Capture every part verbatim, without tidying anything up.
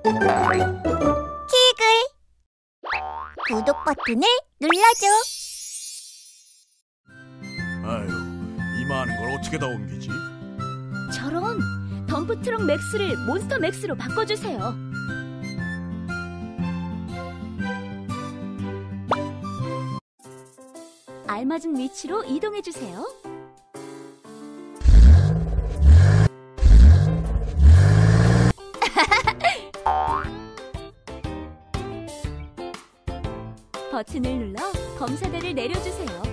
키글! 구독 버튼을 눌러줘. 아유, 이 많은 걸 어떻게 다 옮기지? 저런! 덤프트럭 맥스를 몬스터 맥스로 바꿔주세요. 알맞은 위치로 이동해주세요. 버튼을 눌러 검사대를 내려주세요.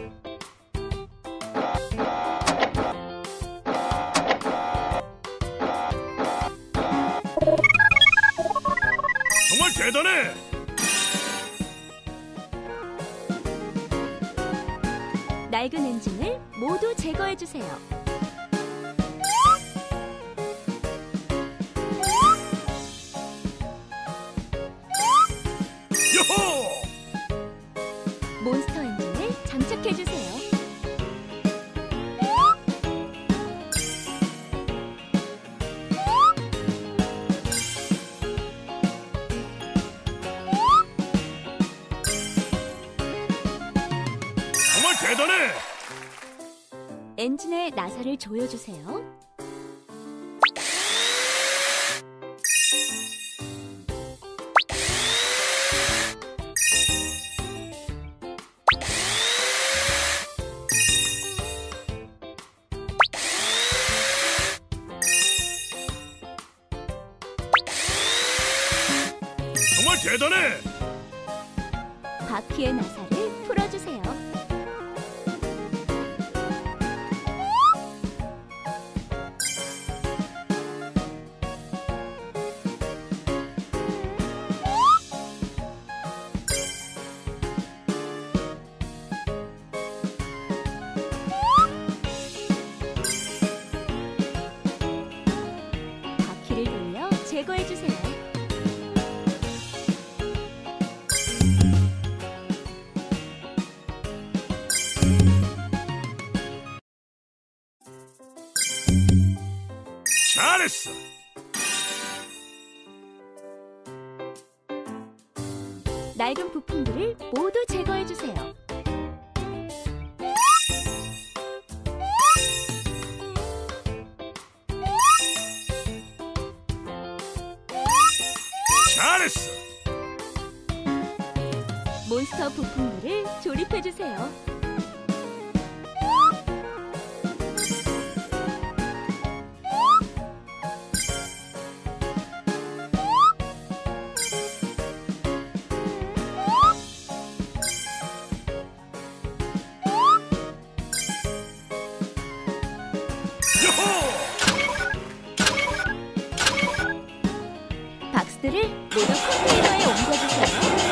정말 대단해! 낡은 엔진을 모두 제거해주세요. 요호! 몬스터 엔진을 장착해주세요. 정말 대단해! 엔진의 나사를 조여주세요. 정말 대단해! 바퀴의 나사를 풀어주세요. 바퀴를 돌려 제거해주세요. 잘했어! 낡은 부품들을 모두 제거해주세요. 잘했어! 몬스터 부품들을 조립해주세요. 요호! 박스들을 모두 컨테이너에 옮겨주세요.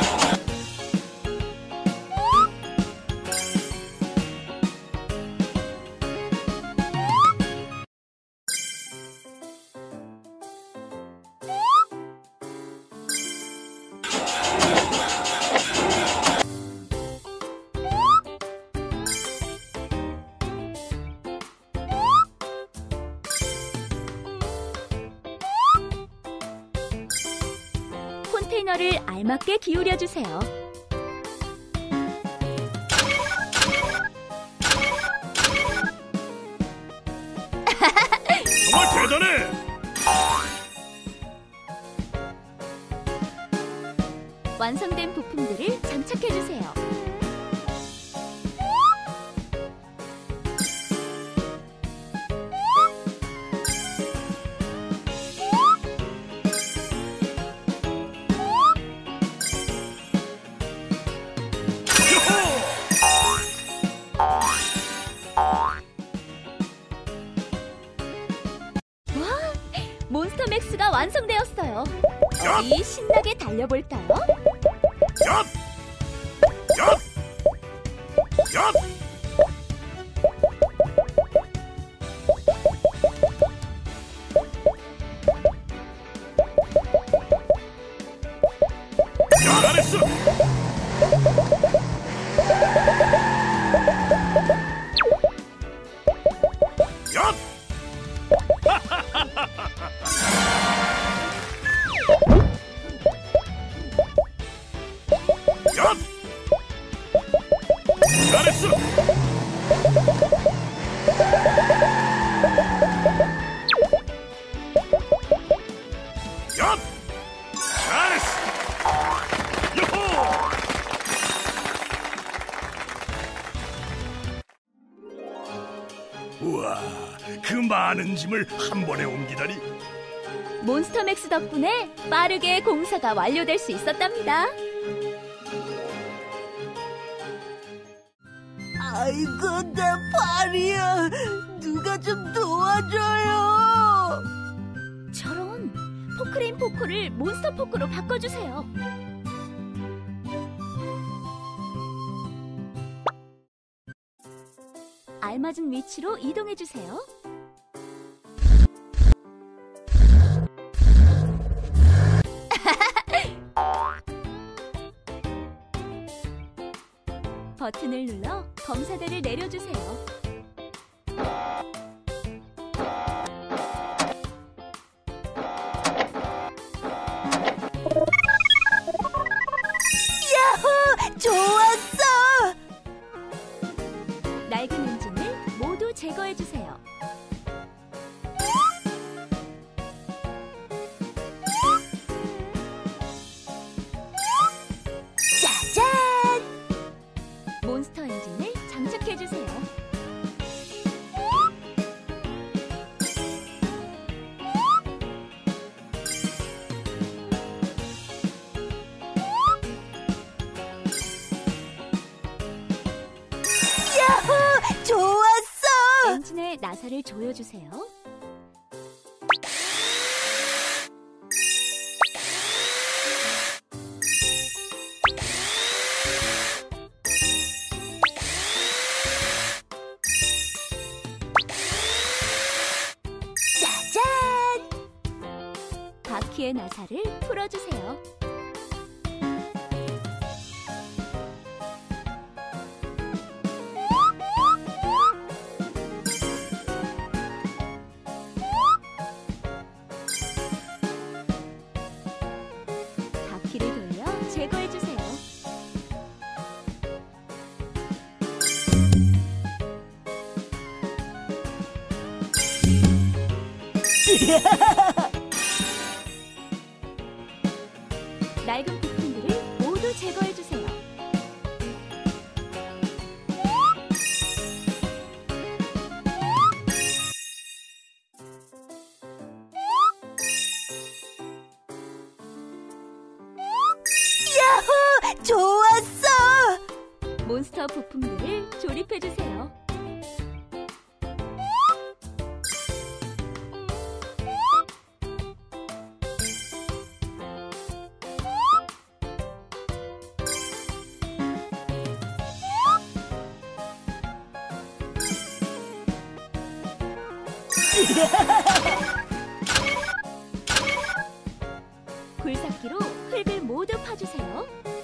컨테이너를 알맞게 기울여주세요. 정말 대단해! 완성된 부품들을 장착해주세요. 몬스터 맥스가 완성되었어요. 어디 신나게 달려볼까요? 얍! 얍! 얍! 잘했어! 얍! 많은 짐을 한 번에 옮기다니. 몬스터맥스 덕분에 빠르게 공사가 완료될 수 있었답니다. 아이고, 내 발이야. 누가 좀 도와줘요. 저런, 포크레인 포크를 몬스터 포크로 바꿔주세요. 알맞은 위치로 이동해주세요. 버튼을 눌러 검사대를 내려주세요. 야호! 좋았어! 낡은 엔진을 모두 제거해주세요. 짜잔! 몬스터 엔진을 장착해주세요. 야호! 좋았어! 엔진의 나사를 조여주세요. 짜잔! 바퀴의 나사를 풀어주세요. 바퀴를 돌려 제거해주세요. 낡은 부품들을 모두 제거해주세요. 야호! 좋았어! 몬스터 부품들을 조립해주세요. 굴삭기로 흙을 모두 파주세요.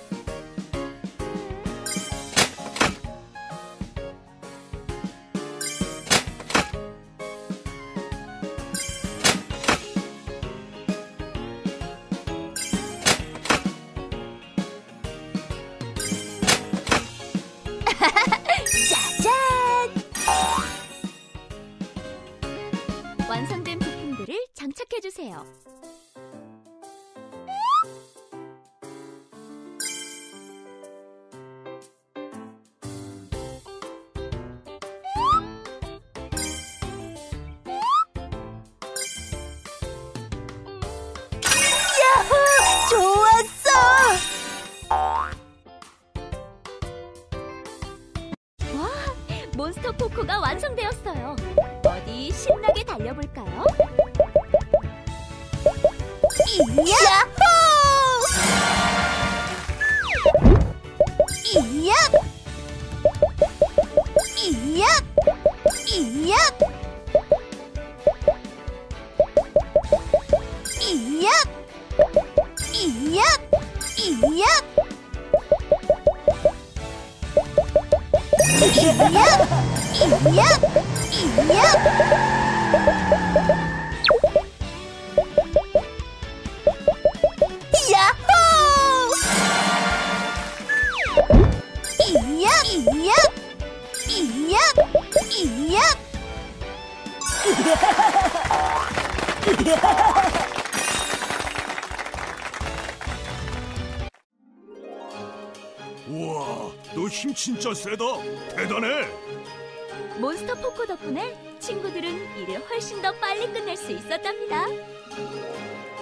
짜잔! 완성된 부품들을 장착해주세요. 야호! 좋았어! 와, 몬스터 포코가 완성되었어요. 어디 신나게 달려볼까요? 야호! 이야! 이야! 이야! 이야! 이야! 이야! 이야! 이야! 이야! 야호! 이야! 이야! 이야! 이야! 우와, 너 힘 진짜 세다. 대단해. 몬스터 포코 덕분에 친구들은 일을 훨씬 더 빨리 끝낼 수 있었답니다.